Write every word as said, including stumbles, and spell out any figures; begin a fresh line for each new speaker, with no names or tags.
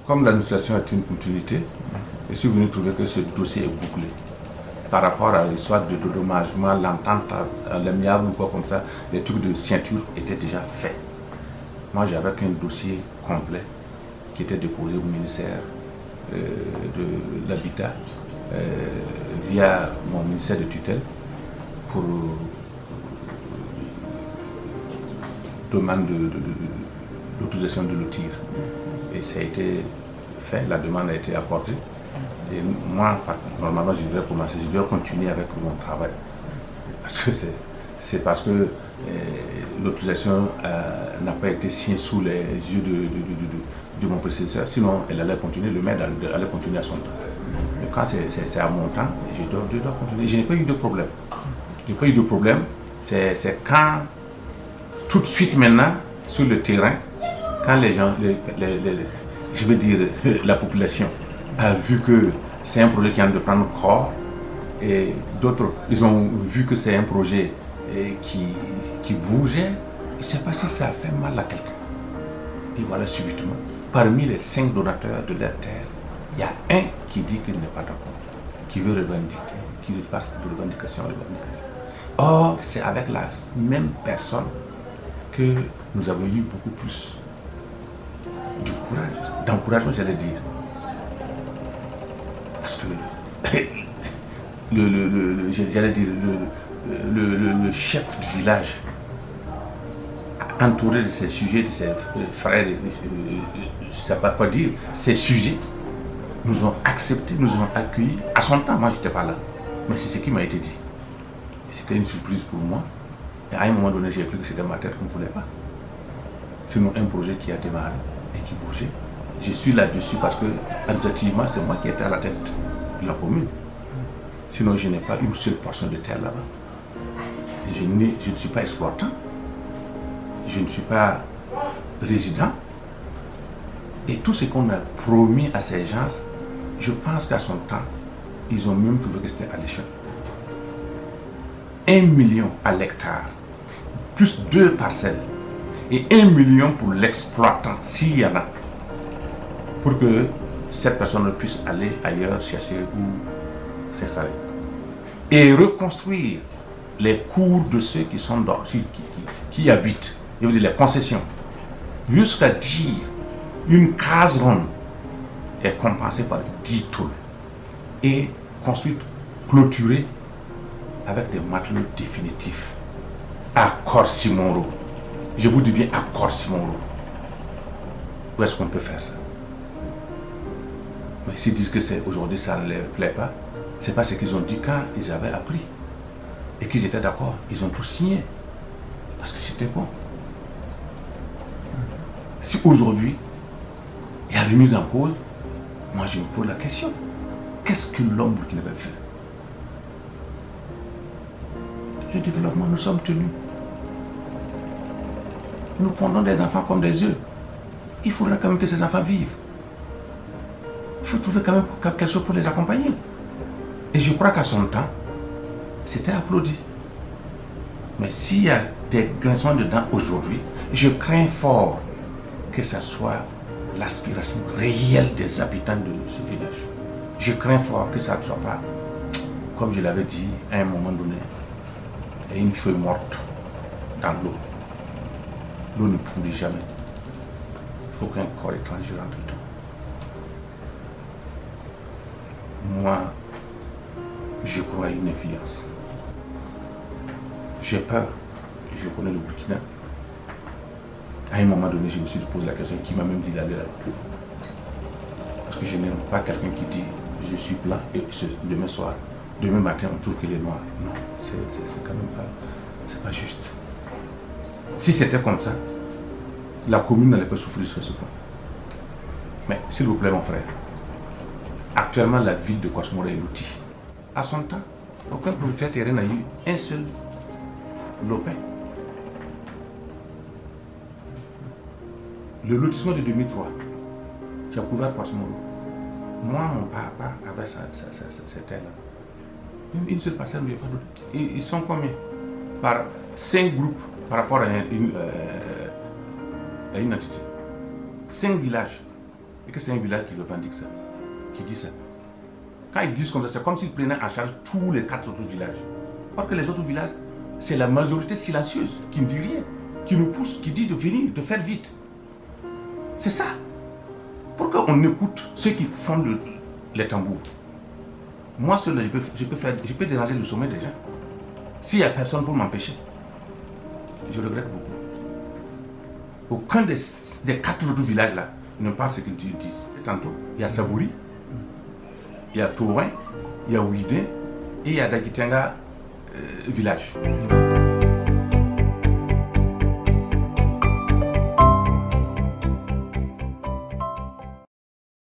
comme l'administration est une continuité, je suis venu trouver que ce dossier est bouclé. Par rapport à l'histoire de dédommagement, l'entente à l'amiable ou quoi comme ça, les trucs de ceinture étaient déjà faits. Moi, j'avais qu'un dossier complet qui était déposé au ministère euh, de l'Habitat euh, via mon ministère de tutelle pour euh, demande d'autorisation de, de, de, de lotir. Et ça a été fait, la demande a été apportée. Et moi, normalement, je devrais commencer, je devrais continuer avec mon travail. Parce que c'est parce que euh, l'autorisation euh, n'a pas été signée sous les yeux de, de, de, de, de mon prédécesseur. Sinon, elle allait continuer, le maire allait continuer à son temps. Mais quand c'est à mon temps, je dois, je dois continuer. Je n'ai pas eu de problème. Je n'ai pas eu de problème. C'est quand, tout de suite maintenant, sur le terrain, quand les gens, les, les, les, je veux dire, la population a vu que c'est un projet qui a de prendre corps, et d'autres, ils ont vu que c'est un projet qui, qui bougeait. Je ne sais pas si ça a fait mal à quelqu'un. Et voilà, subitement, parmi les cinq donateurs de la terre, il y a un qui dit qu'il n'est pas d'accord, qui veut revendiquer, qui fasse de revendication en revendication. Or, c'est avec la même personne que nous avons eu beaucoup plus du courage, d'encouragement, j'allais dire. Parce que, le, le, le, le, j'allais dire, le, le, le, le chef du village, entouré de ses sujets, de ses frères, je ne sais pas quoi dire, ses sujets, nous ont acceptés, nous ont accueillis. À son temps, moi, je n'étais pas là. Mais c'est ce qui m'a été dit. C'était une surprise pour moi. Et à un moment donné, j'ai cru que c'était ma tête qu'on ne voulait pas. Sinon, un projet qui a démarré et qui bougeait. Je suis là-dessus parce que, administrativement, c'est moi qui étais à la tête de la commune. Sinon, je n'ai pas une seule portion de terre là-bas. Je, je ne suis pas exploitant. Je ne suis pas résident. Et tout ce qu'on a promis à ces gens, je pense qu'à son temps, ils ont même trouvé que c'était alléchant. Un million à l'hectare, plus deux parcelles, et un million pour l'exploitant, s'il y en a, pour que cette personne puisse aller ailleurs chercher où s'installer. Et reconstruire les cours de ceux qui sont dans, qui, qui, qui, qui habitent, je veux dire les concessions, jusqu'à dire une case ronde est compensée par dix tôles et construite, clôturée avec des matelots définitifs à Corsimoro. Je vous dis bien à Corsimoro. Où est-ce qu'on peut faire ça? Mais s'ils disent que c'est aujourd'hui ça ne leur plaît pas, c'est pas ce qu'ils ont dit quand ils avaient appris et qu'ils étaient d'accord. Ils ont tout signé parce que c'était bon. Si aujourd'hui il y a remise en cause, moi je me pose la question, qu'est-ce que l'homme burkinabé fait? Le développement, nous sommes tenus. Nous prenons des enfants comme des œufs. Il faudra quand même que ces enfants vivent. Il faut trouver quand même quelque chose pour les accompagner. Et je crois qu'à son temps, c'était applaudi. Mais s'il y a des grincements dedans aujourd'hui, je crains fort que ce soit l'aspiration réelle des habitants de ce village. Je crains fort que ça ne soit pas, comme je l'avais dit à un moment donné, une feuille morte dans l'eau. L'eau ne pourrit jamais. Il faut qu'un corps étranger rentre dedans. Moi, je crois à une influence. J'ai peur. Je connais le Burkina. À un moment donné, je me suis posé la question qui m'a même dit d'aller là-bas. Parce que je n'aime pas quelqu'un qui dit je suis blanc et ce, demain soir, demain matin, on trouve qu'il est noir. Non, c'est quand même pas, c'est pas juste. Si c'était comme ça, la commune n'allait pas souffrir sur ce point. Mais s'il vous plaît, mon frère, actuellement, la ville de Corsimoro est lotie. À son temps, aucun propriétaire terrain n'a eu un seul lopin. Le lotissement de deux mille trois, qui a couvert Corsimoro, moi, mon papa avait cette terre-là. Même une seule personne ne lui a pas donné. Ils sont combien? Par cinq groupes par rapport à une, euh, à une entité. Cinq villages. et que c'est un village qui revendique ça, qui dit ça. Quand ils disent comme ça, c'est comme s'ils prenaient en charge tous les quatre autres villages. Parce que les autres villages, c'est la majorité silencieuse qui ne dit rien, qui nous pousse, qui dit de venir, de faire vite. C'est ça. Pourquoi on écoute ceux qui font le, les tambours? Moi, seul, je peux, je, peux faire, je peux déranger le sommet des gens. S'il n'y a personne pour m'empêcher, je regrette beaucoup. Aucun des, des quatre autres villages là ne parle ce qu'ils disent. Et tantôt, il y a Sabouri, il y a Tourin, il y a Ouidé et il y a Dagitenga euh, village.